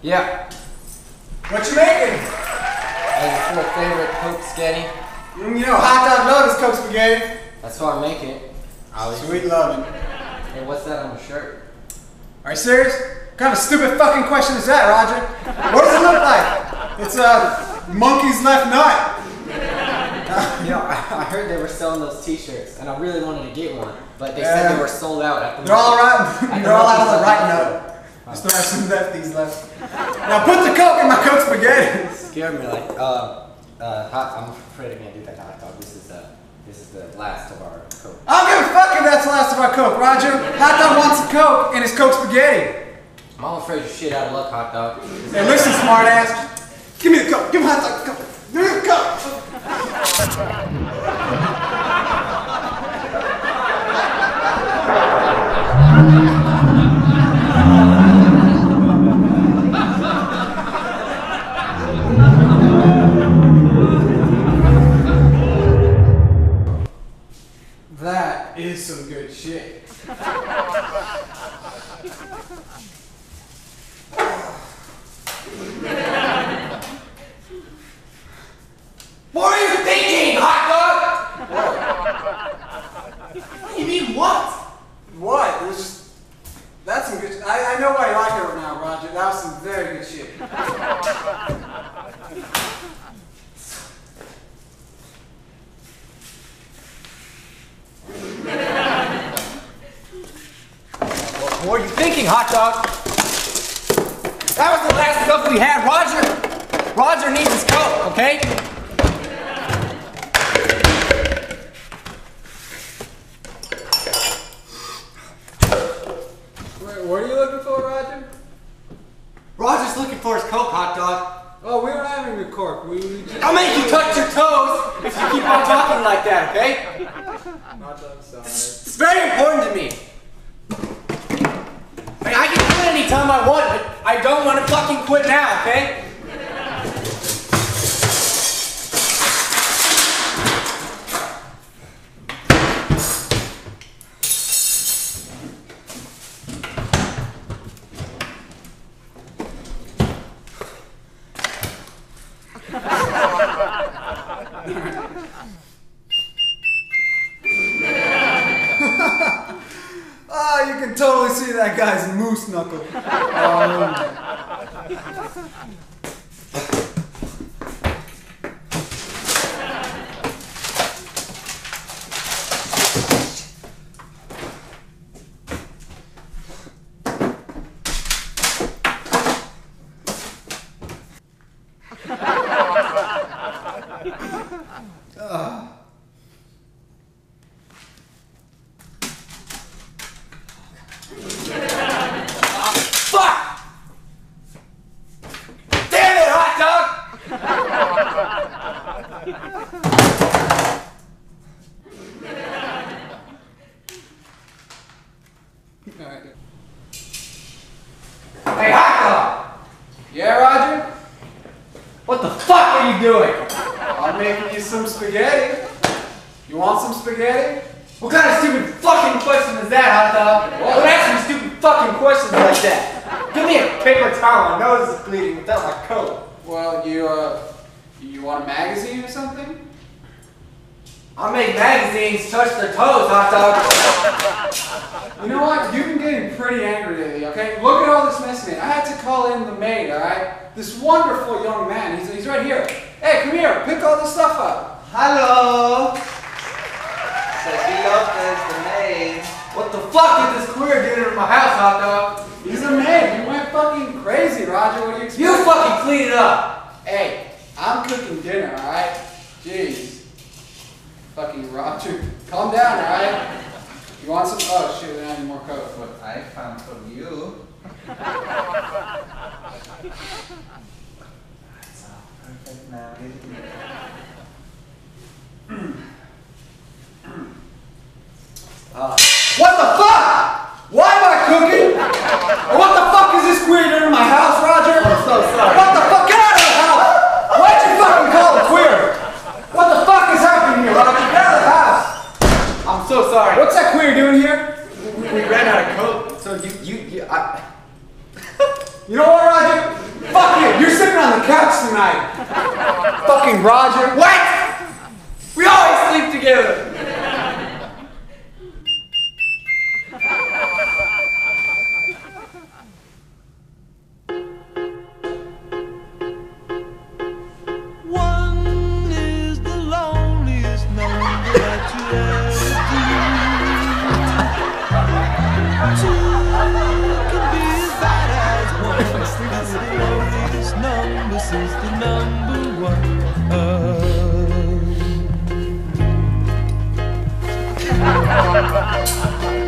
Yeah. What you making? That's your favorite Coke spaghetti. You know, hot dog love is Coke spaghetti. That's why I'm making it. Sweet loving. Hey, what's that on your shirt? Are you serious? What kind of stupid fucking question is that, Roger? What does it look like? It's a monkey's left nut. You know, I heard they were selling those t-shirts, and I really wanted to get one, but they said they were sold out at the They're all right. They're all out on the right note. Wow. Just have some lefties left. Now put the Coke in my Coke spaghetti. It scared me like, I'm afraid I can't do that hot dog. This is the last of our Coke. I don't give a fuck if that's the last of our Coke, Roger. Hot dog wants a Coke and it's Coke spaghetti. I'm all afraid of shit out of luck, hot dog. Hey, listen, smart ass. Give me the Coke. Give me hot dog the Coke. Give me the Coke. That is some good shit. What are you thinking, hot dog? What do you mean, what? What? There's just, that's some good shit. I know why you like it right now, Roger. That was some very good shit. What are you thinking, hot dog? That was the last Coke we had, Roger. Roger needs his Coke, okay? Wait, what are you looking for, Roger? Roger's looking for his Coke, hot dog. Oh, we don't have any cork. We just... I'll make you touch your toes if you keep on talking like that, okay? Hot dog, sorry. It's very important to me. I mean, I can quit anytime I want, but I don't want to fucking quit now, okay? Oh, you can totally see that guy's moose knuckle. Fuck! Damn it, hot dog! Hey, hot dog! Yeah, Roger? What the fuck are you doing? I'm making you some spaghetti. You want some spaghetti? What kind of stupid fucking question is that, hot dog? Don't ask me stupid fucking questions like that. Give me a paper towel. My nose is bleeding without my coat. Well, you want a magazine or something? I'll make magazines touch their toes, hot dog. You know what? You've been getting pretty angry lately, okay? Look at all this mess, man. I had to call in the maid, alright? This wonderful young man, he's right here. Hey, come here, pick all this stuff up. Hello. Sophie Lopez, the maid. What the fuck is this queer doing in my house, hot dog? He's a maid. You went fucking crazy, Roger. What do you expect? You fucking clean it up. Hey, I'm cooking dinner, alright? Jeez. Fucking Roger. Calm down, alright? You want some? Oh shit, we don't have any more Coke. What I found for you. That's all perfect now, isn't it? What the fuck? Why am I cooking? What the fuck is this queer doing in my house, Roger? I'm so sorry. What the fuck? Get out of the house! Why'd you fucking call it queer? What the fuck is happening here, Roger? Get out of the house! I'm so sorry. What's that queer doing here? We ran out of Coke, so you You know what, Roger? sleeping on the couch tonight. Fucking Roger. What? We always sleep together. One is the loneliest number that you ever do. Two can be as bad as one. It's the loneliest number since the number one.